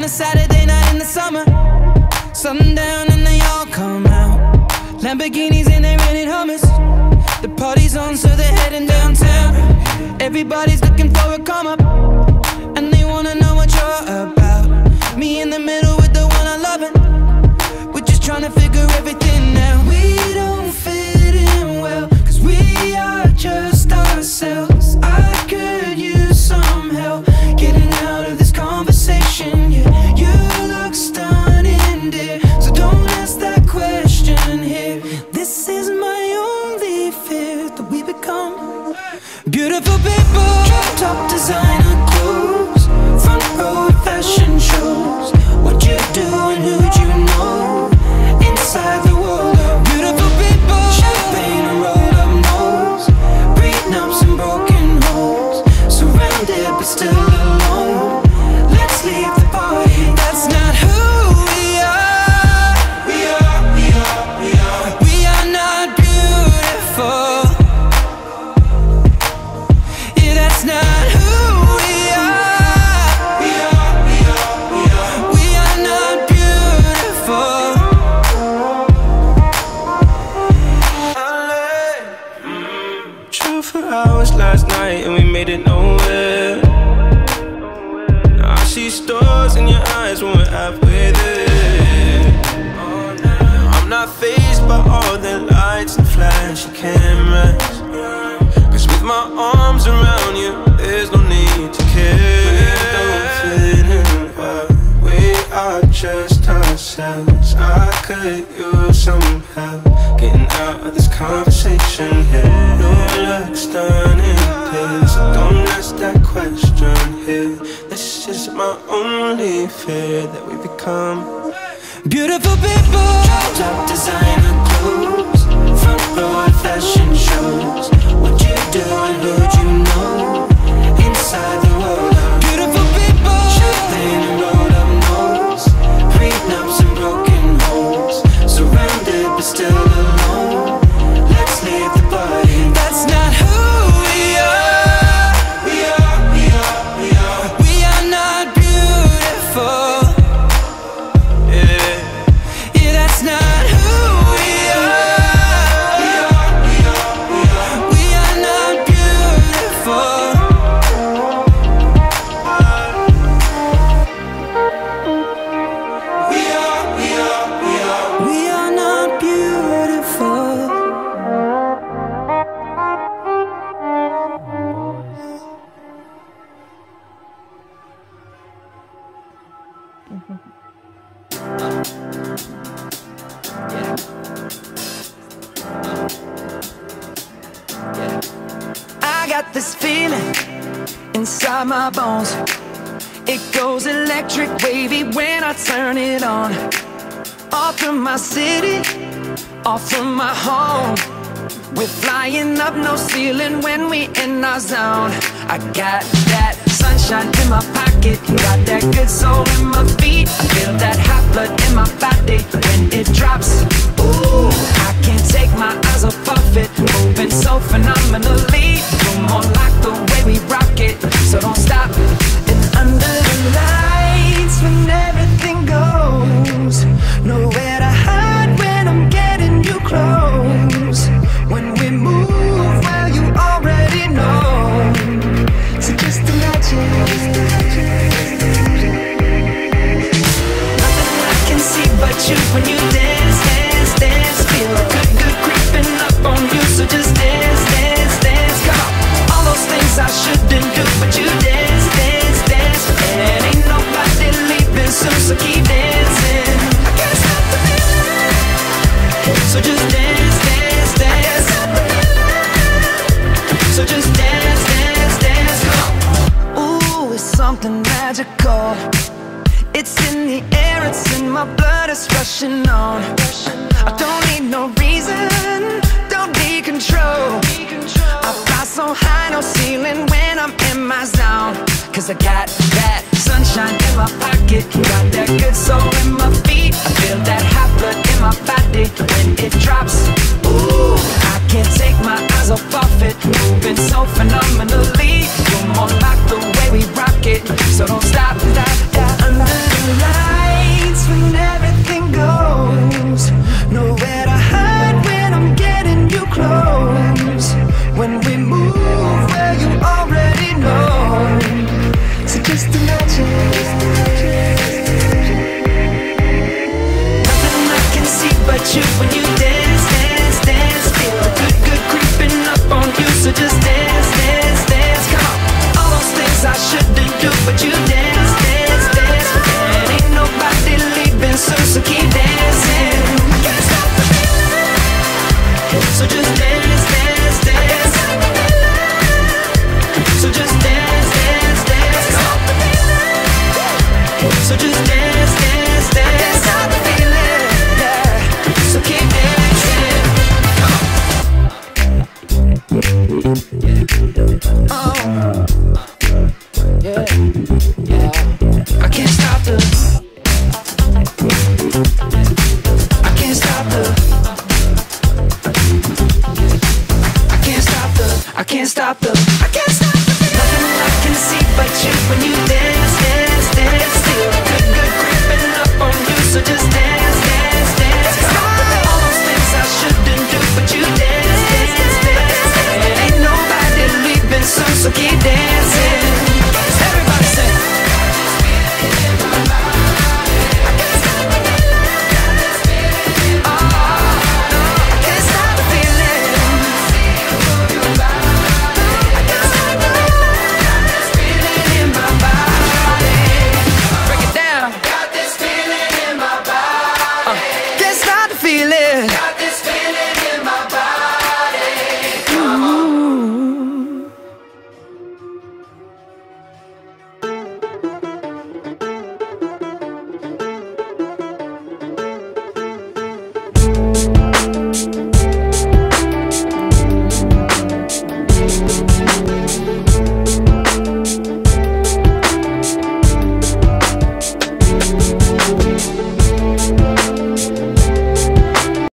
Saturday night in the summer. Sundown and they all come out. Lamborghinis and they rented Hummers. The party's on, so they're heading downtown. Everybody's looking for a come up, and they wanna know what you're about. Me in the middle with the one I love it. We're just trying to figure everything out. We don't fit in well, cause we are just ourselves. I could use some help getting out of this conversation. Yeah, you look stunning, dear, so don't ask that question here. This is my only fear, that we become beautiful people. Top designer clothes, front row at fashion shows. What you do and who'd you know? Inside the world of beautiful people. Champagne and rolled up nose, prenups and broken homes. Surrounded but still alone. Let's leave the party. That's not who we are. We are not beautiful. Yeah, that's not who we are. We are not beautiful. Drove for hours last night and we made it nowhere. Now I see stars in your eyes when we're halfway there. I'm not fazed by all the lights and flashy cameras, cause with my arms around you, there's no need to care. We don't fit in well, we are just ourselves. I could use some help getting out of this conversation here. You look stunning, please, so don't ask that question here. This is my only fear, that we become beautiful people. Top designer clothes, front row at fashion shows. What you do and who'd you know? Inside the world of beautiful people. Champagne and rolled up nose, prenups and broken homes. Surrounded but still alone. Let's leave the party. That's not who we are. We are not beautiful. Yeah, that's not who we are. We are not beautiful. We are not beautiful. I got this feeling inside my bones. It goes electric wavy when I turn it on. Off from my city, off from my home. We're flying up, no ceiling when we in our zone. I got that sunshine in my pocket, got that good soul in my feet. I feel that hot blood in my body when it drops. Ooh, I can't take my eyes off of it, moving so phenomenally. You're more like the way we rock it, so don't stop. And under the lights, when everything goes, nowhere to hide when I'm getting you close. When we move, well, you already know. So just imagine. Nothing I can see but you when you dance, dance, dance. Feel good, good creeping up on you. So just dance, dance, dance. Come on. All those things I shouldn't do, but you dance, dance, dance. And ain't nobody leaving soon, so keep dancing. I can't stop the feeling. So just dance, dance, dance. So just dance, dance, dance. Come on. Ooh, it's something magical. It's in the air, it's in my blood, it's rushing on. I don't need no reason, don't need control. I fly so high, no ceiling when I'm in my zone. Cause I got that sunshine in my pocket, got that good soul in my feet. I feel that hot blood in my body when it drops. Ooh, I can't take my eyes off of it, moving so phenomenally. You're more like the way we rock it, so don't stop. Under the light. yeah, yeah.